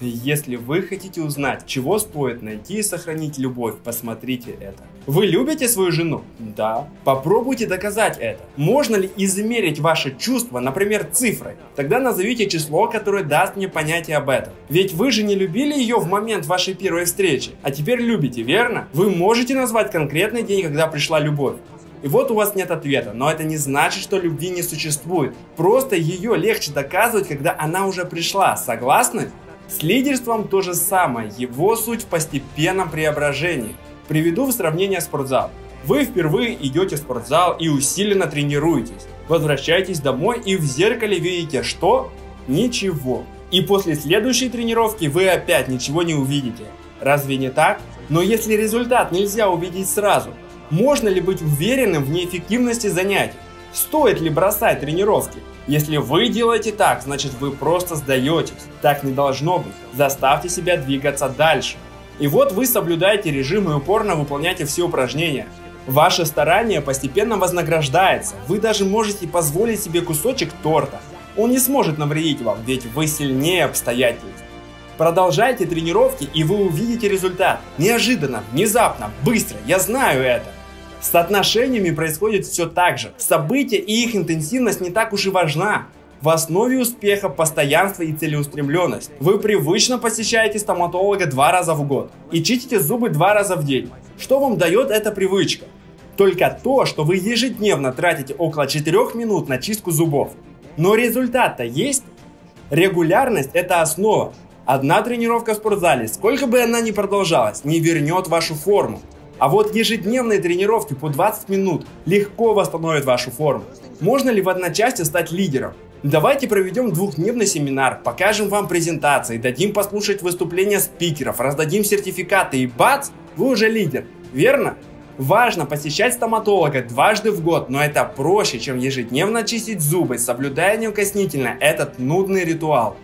Если вы хотите узнать, чего стоит найти и сохранить любовь, посмотрите это. Вы любите свою жену? Да. Попробуйте доказать это. Можно ли измерить ваши чувства, например, цифрой? Тогда назовите число, которое даст мне понятие об этом. Ведь вы же не любили ее в момент вашей первой встречи, а теперь любите, верно? Вы можете назвать конкретный день, когда пришла любовь. И вот у вас нет ответа, но это не значит, что любви не существует. Просто ее легче доказывать, когда она уже пришла. Согласны? С лидерством то же самое, его суть в постепенном преображении. Приведу в сравнение спортзал. Вы впервые идете в спортзал и усиленно тренируетесь. Возвращаетесь домой и в зеркале видите что? Ничего. И после следующей тренировки вы опять ничего не увидите. Разве не так? Но если результат нельзя увидеть сразу, можно ли быть уверенным в неэффективности занятий? Стоит ли бросать тренировки? Если вы делаете так, значит вы просто сдаетесь. Так не должно быть. Заставьте себя двигаться дальше. И вот вы соблюдаете режим и упорно выполняете все упражнения. Ваше старание постепенно вознаграждается. Вы даже можете позволить себе кусочек торта. Он не сможет навредить вам, ведь вы сильнее обстоятельств. Продолжайте тренировки, и вы увидите результат. Неожиданно, внезапно, быстро. Я знаю это. С отношениями происходит все так же. События и их интенсивность не так уж и важна. В основе успеха постоянство и целеустремленность. Вы привычно посещаете стоматолога 2 раза в год и чистите зубы 2 раза в день. Что вам дает эта привычка? Только то, что вы ежедневно тратите около 4 минут на чистку зубов. Но результат-то есть? Регулярность – это основа. Одна тренировка в спортзале, сколько бы она ни продолжалась, не вернет вашу форму. А вот ежедневные тренировки по 20 минут легко восстановят вашу форму. Можно ли в одночасье стать лидером? Давайте проведем 2-дневный семинар, покажем вам презентации, дадим послушать выступления спикеров, раздадим сертификаты и бац, вы уже лидер. Верно? Важно посещать стоматолога 2 раза в год, но это проще, чем ежедневно чистить зубы, соблюдая неукоснительно этот нудный ритуал.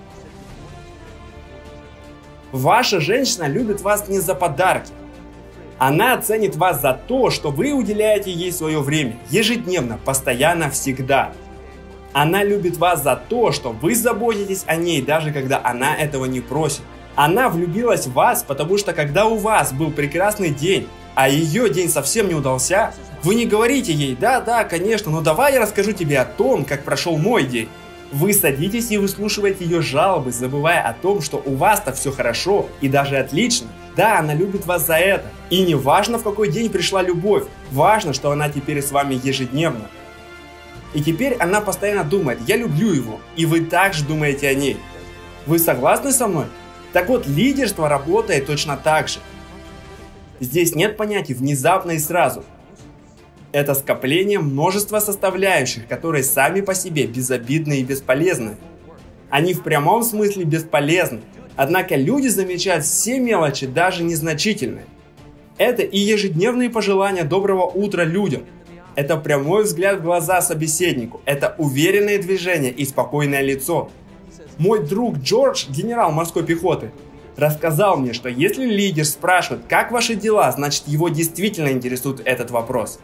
Ваша женщина любит вас не за подарки. Она оценит вас за то, что вы уделяете ей свое время, ежедневно, постоянно, всегда. Она любит вас за то, что вы заботитесь о ней, даже когда она этого не просит. Она влюбилась в вас, потому что когда у вас был прекрасный день, а ее день совсем не удался, вы не говорите ей: да, конечно, но давай я расскажу тебе о том, как прошел мой день. Вы садитесь и выслушиваете ее жалобы, забывая о том, что у вас-то все хорошо и даже отлично. Да, она любит вас за это. И не важно, в какой день пришла любовь, важно, что она теперь с вами ежедневно. И теперь она постоянно думает: я люблю его, и вы также думаете о ней. Вы согласны со мной? Так вот, лидерство работает точно так же. Здесь нет понятий внезапно и сразу. Это скопление множества составляющих, которые сами по себе безобидны и бесполезны. Они в прямом смысле бесполезны, однако люди замечают все мелочи, даже незначительные. Это и ежедневные пожелания доброго утра людям. Это прямой взгляд в глаза собеседнику, это уверенные движения и спокойное лицо. Мой друг Джордж, генерал морской пехоты, рассказал мне, что если лидер спрашивает, как ваши дела, значит его действительно интересует этот вопрос.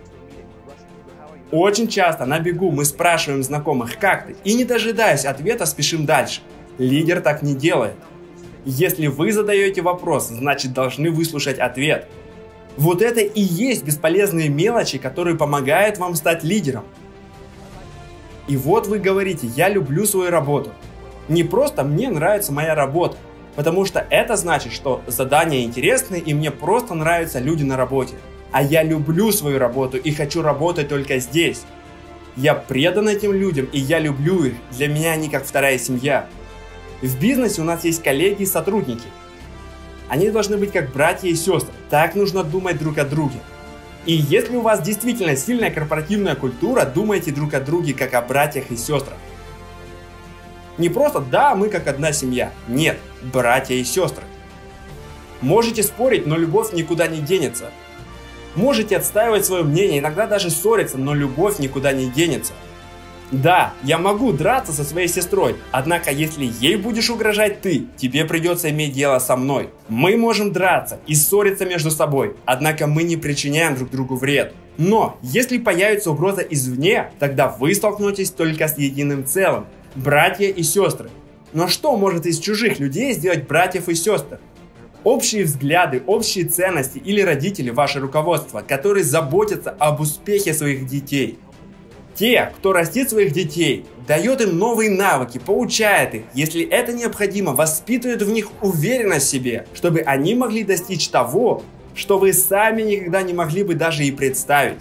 Очень часто на бегу мы спрашиваем знакомых: как ты? И не дожидаясь ответа, спешим дальше. Лидер так не делает. Если вы задаете вопрос, значит должны выслушать ответ. Вот это и есть бесполезные мелочи, которые помогают вам стать лидером. И вот вы говорите: я люблю свою работу. Не просто мне нравится моя работа, потому что это значит, что задания интересны и мне просто нравятся люди на работе. А я люблю свою работу и хочу работать только здесь. Я предан этим людям и я люблю их. Для меня они как вторая семья. В бизнесе у нас есть коллеги и сотрудники. Они должны быть как братья и сестры. Так нужно думать друг о друге. И если у вас действительно сильная корпоративная культура, думайте друг о друге как о братьях и сестрах. Не просто «да, мы как одна семья». Нет, братья и сестры. Можете спорить, но любовь никуда не денется. Можете отстаивать свое мнение, иногда даже ссориться, но любовь никуда не денется. Да, я могу драться со своей сестрой, однако если ей будешь угрожать ты, тебе придется иметь дело со мной. Мы можем драться и ссориться между собой, однако мы не причиняем друг другу вред. Но если появится угроза извне, тогда вы столкнетесь только с единым целым – братья и сестры. Но что может из чужих людей сделать братьев и сестер? Общие взгляды, общие ценности или родители, ваше руководство, которые заботятся об успехе своих детей. Те, кто растит своих детей, дает им новые навыки, поучает их, если это необходимо, воспитывает в них уверенность в себе, чтобы они могли достичь того, что вы сами никогда не могли бы даже и представить.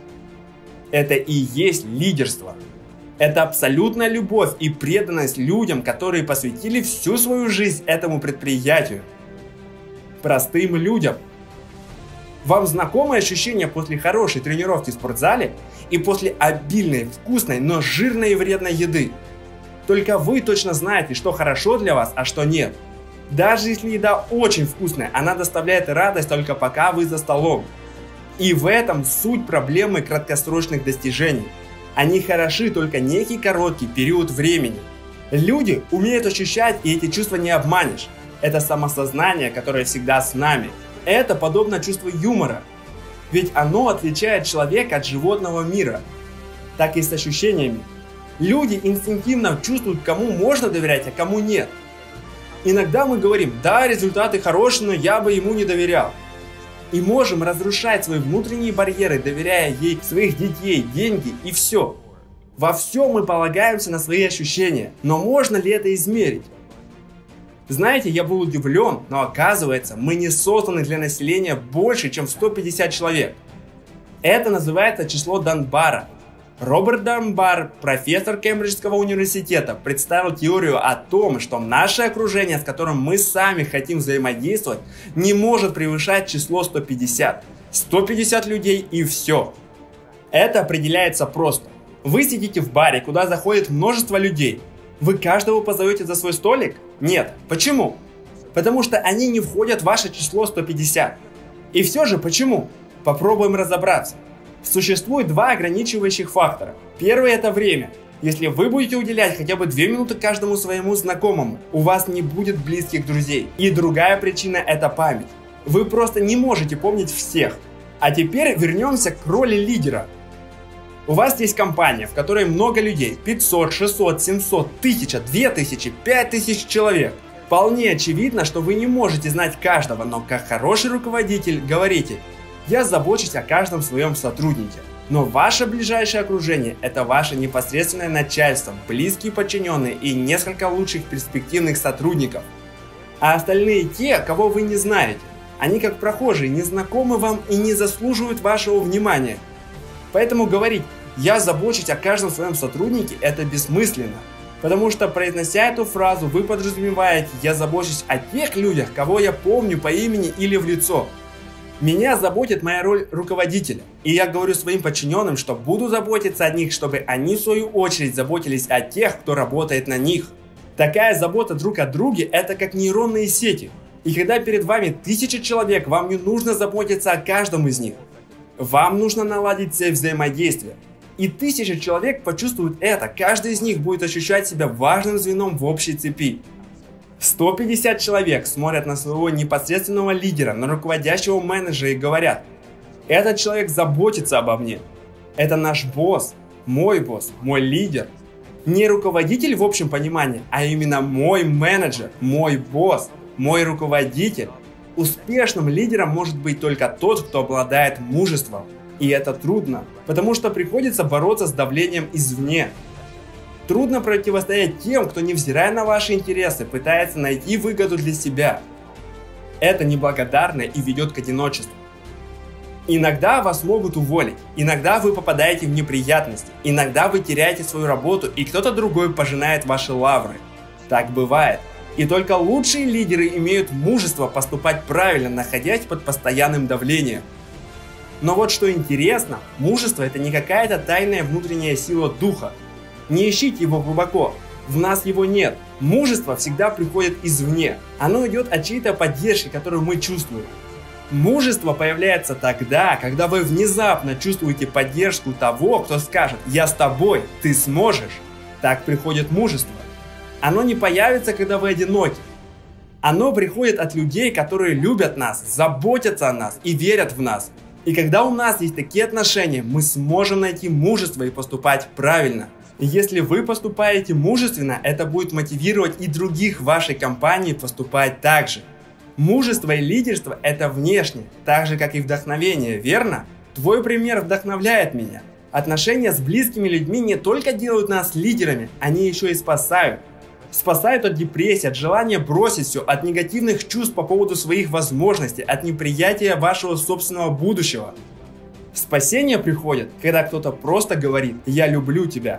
Это и есть лидерство. Это абсолютная любовь и преданность людям, которые посвятили всю свою жизнь этому предприятию. Простым людям. Вам знакомы ощущения после хорошей тренировки в спортзале и после обильной, вкусной, но жирной и вредной еды? Только вы точно знаете, что хорошо для вас, а что нет. Даже если еда очень вкусная, она доставляет радость только пока вы за столом. И в этом суть проблемы краткосрочных достижений. Они хороши только некий короткий период времени. Люди умеют ощущать, и эти чувства не обманешь. Это самосознание, которое всегда с нами. Это подобно чувству юмора. Ведь оно отличает человека от животного мира. Так и с ощущениями. Люди инстинктивно чувствуют, кому можно доверять, а кому нет. Иногда мы говорим: да, результаты хорошие, но я бы ему не доверял. И можем разрушать свои внутренние барьеры, доверяя ей своих детей, деньги и все. Во всем мы полагаемся на свои ощущения. Но можно ли это измерить? Знаете, я был удивлен, но оказывается, мы не созданы для населения больше, чем 150 человек. Это называется число Данбара. Роберт Данбар, профессор Кембриджского университета, представил теорию о том, что наше окружение, с которым мы сами хотим взаимодействовать, не может превышать число 150. 150 людей и все. Это определяется просто. Вы сидите в баре, куда заходит множество людей. Вы каждого позовете за свой столик? Нет. Почему? Потому что они не входят в ваше число 150. И все же почему? Попробуем разобраться. Существует два ограничивающих фактора. Первый — это время. Если вы будете уделять хотя бы 2 минуты каждому своему знакомому, у вас не будет близких друзей. И другая причина — это память. Вы просто не можете помнить всех. А теперь вернемся к роли лидера. У вас есть компания, в которой много людей. 500, 600, 700, 1000, 2000, 5000 человек. Вполне очевидно, что вы не можете знать каждого, но как хороший руководитель говорите: я забочусь о каждом своем сотруднике. Но ваше ближайшее окружение – это ваше непосредственное начальство, близкие подчиненные и несколько лучших перспективных сотрудников. А остальные те, кого вы не знаете. Они как прохожие, не знакомы вам и не заслуживают вашего внимания. Поэтому говорить «я забочусь о каждом своем сотруднике» – это бессмысленно. Потому что, произнося эту фразу, вы подразумеваете «я забочусь о тех людях, кого я помню по имени или в лицо». Меня заботит моя роль руководителя, и я говорю своим подчиненным, что буду заботиться о них, чтобы они в свою очередь заботились о тех, кто работает на них. Такая забота друг о друге – это как нейронные сети. И когда перед вами 1000 человек, вам не нужно заботиться о каждом из них. Вам нужно наладить цепь взаимодействия. И 1000 человек почувствуют это, каждый из них будет ощущать себя важным звеном в общей цепи. 150 человек смотрят на своего непосредственного лидера, на руководящего менеджера и говорят: этот человек заботится обо мне. Это наш босс, мой лидер. Не руководитель в общем понимании, а именно мой менеджер, мой босс, мой руководитель. Успешным лидером может быть только тот, кто обладает мужеством. И это трудно, потому что приходится бороться с давлением извне. Трудно противостоять тем, кто, невзирая на ваши интересы, пытается найти выгоду для себя. Это неблагодарно и ведет к одиночеству. Иногда вас могут уволить, иногда вы попадаете в неприятности, иногда вы теряете свою работу и кто-то другой пожинает ваши лавры. Так бывает. И только лучшие лидеры имеют мужество поступать правильно, находясь под постоянным давлением. Но вот что интересно, мужество — это не какая-то тайная внутренняя сила духа. Не ищите его глубоко, в нас его нет. Мужество всегда приходит извне. Оно идет от чьей-то поддержки, которую мы чувствуем. Мужество появляется тогда, когда вы внезапно чувствуете поддержку того, кто скажет: «Я с тобой, ты сможешь». Так приходит мужество. Оно не появится, когда вы одиноки. Оно приходит от людей, которые любят нас, заботятся о нас и верят в нас. И когда у нас есть такие отношения, мы сможем найти мужество и поступать правильно. Если вы поступаете мужественно, это будет мотивировать и других в вашей компании поступать так же. Мужество и лидерство – это внешне, так же как и вдохновение, верно? Твой пример вдохновляет меня. Отношения с близкими людьми не только делают нас лидерами, они еще и спасают. Спасают от депрессии, от желания бросить все, от негативных чувств по поводу своих возможностей, от неприятия вашего собственного будущего. Спасение приходит, когда кто-то просто говорит «Я люблю тебя».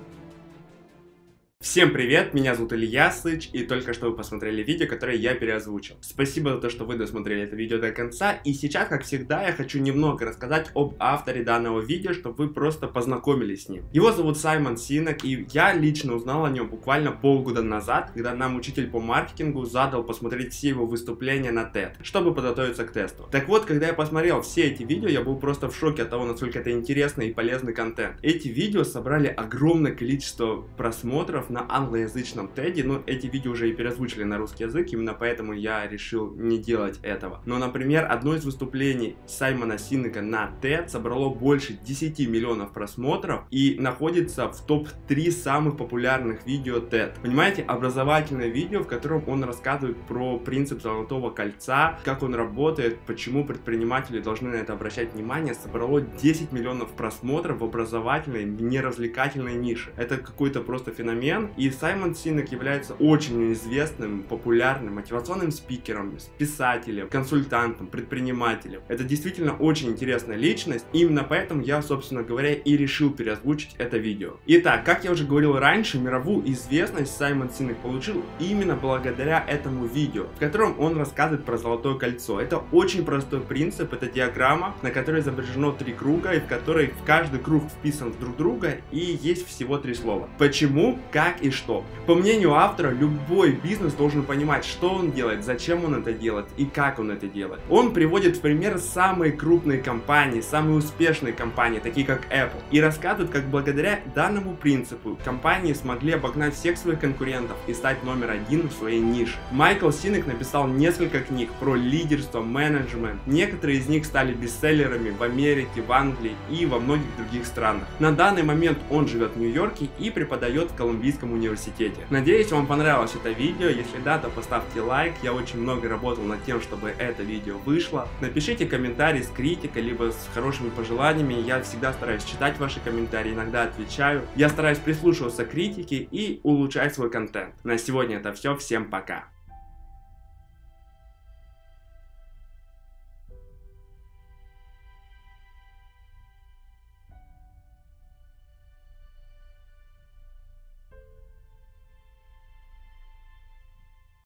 Всем привет, меня зовут Илья Сыч, и только что вы посмотрели видео, которое я переозвучил. Спасибо за то, что вы досмотрели это видео до конца, и сейчас, как всегда, я хочу немного рассказать об авторе данного видео, чтобы вы просто познакомились с ним. Его зовут Саймон Синек, и я лично узнал о нем буквально полгода назад, когда нам учитель по маркетингу задал посмотреть все его выступления на TED, чтобы подготовиться к тесту. Так вот, когда я посмотрел все эти видео, я был просто в шоке от того, насколько это интересный и полезный контент. Эти видео собрали огромное количество просмотров на англоязычном теде, но эти видео уже и переозвучили на русский язык, именно поэтому я решил не делать этого. Но, например, одно из выступлений Саймона Синека на TED собрало больше 10 миллионов просмотров и находится в топ-3 самых популярных видео TED. Понимаете, образовательное видео, в котором он рассказывает про принцип золотого кольца, как он работает, почему предприниматели должны на это обращать внимание, собрало 10 миллионов просмотров в образовательной, неразвлекательной нише. Это какой-то просто феномен. И Саймон Синек является очень известным, популярным мотивационным спикером, писателем, консультантом, предпринимателем. Это действительно очень интересная личность, и именно поэтому я, собственно говоря, и решил переозвучить это видео. Итак, как я уже говорил раньше, мировую известность Саймон Синек получил именно благодаря этому видео, в котором он рассказывает про золотое кольцо. Это очень простой принцип, это диаграмма, на которой изображено 3 круга, и в которой в каждый круг вписан в друг друга, и есть всего 3 слова. Почему, как и что. По мнению автора, любой бизнес должен понимать, что он делает, зачем он это делает и как он это делает. Он приводит в пример самые крупные компании, самые успешные компании, такие как Apple, и рассказывает, как благодаря данному принципу компании смогли обогнать всех своих конкурентов и стать номер 1 в своей нише. Майкл Синек написал несколько книг про лидерство, менеджмент. Некоторые из них стали бестселлерами в Америке, в Англии и во многих других странах. На данный момент он живет в Нью-Йорке и преподает в Колумбийском университете. Надеюсь, вам понравилось это видео. Если да, то поставьте лайк. Я очень много работал над тем, чтобы это видео вышло. Напишите комментарий с критикой, либо с хорошими пожеланиями. Я всегда стараюсь читать ваши комментарии, иногда отвечаю. Я стараюсь прислушиваться к критике и улучшать свой контент. На сегодня это все. Всем пока.